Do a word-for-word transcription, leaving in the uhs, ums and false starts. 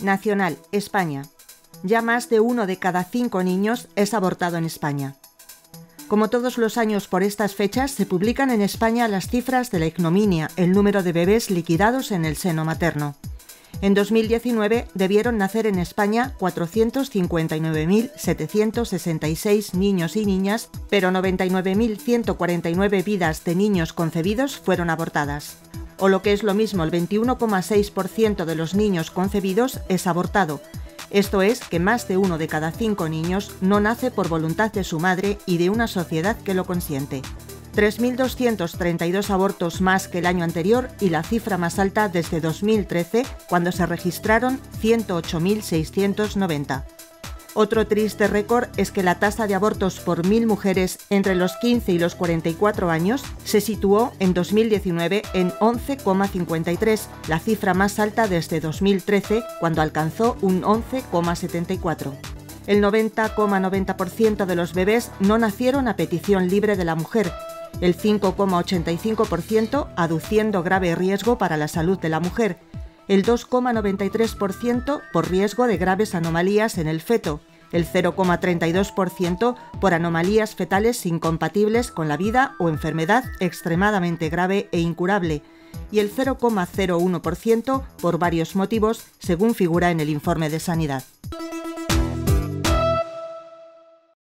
Nacional, España. Ya más de uno de cada cinco niños es abortado en España. Como todos los años por estas fechas, se publican en España las cifras de la ignominia, el número de bebés liquidados en el seno materno. En dos mil diecinueve debieron nacer en España cuatrocientos cincuenta y nueve mil setecientos sesenta y seis niños y niñas, pero noventa y nueve mil ciento cuarenta y nueve vidas de niños concebidos fueron abortadas. O lo que es lo mismo, el veintiuno coma seis por ciento de los niños concebidos es abortado. Esto es que más de uno de cada cinco niños no nace por voluntad de su madre y de una sociedad que lo consiente. tres mil doscientos treinta y dos abortos más que el año anterior y la cifra más alta desde dos mil trece, cuando se registraron ciento ocho mil seiscientos noventa. Otro triste récord es que la tasa de abortos por mil mujeres entre los quince y los cuarenta y cuatro años se situó en dos mil diecinueve en once coma cincuenta y tres, la cifra más alta desde dos mil trece, cuando alcanzó un once coma setenta y cuatro. El noventa coma noventa por ciento de los bebés no nacieron a petición libre de la mujer, el cinco coma ochenta y cinco por ciento aduciendo grave riesgo para la salud de la mujer, el dos coma noventa y tres por ciento por riesgo de graves anomalías en el feto, el cero coma treinta y dos por ciento por anomalías fetales incompatibles con la vida o enfermedad extremadamente grave e incurable, y el cero coma cero uno por ciento por varios motivos, según figura en el informe de Sanidad.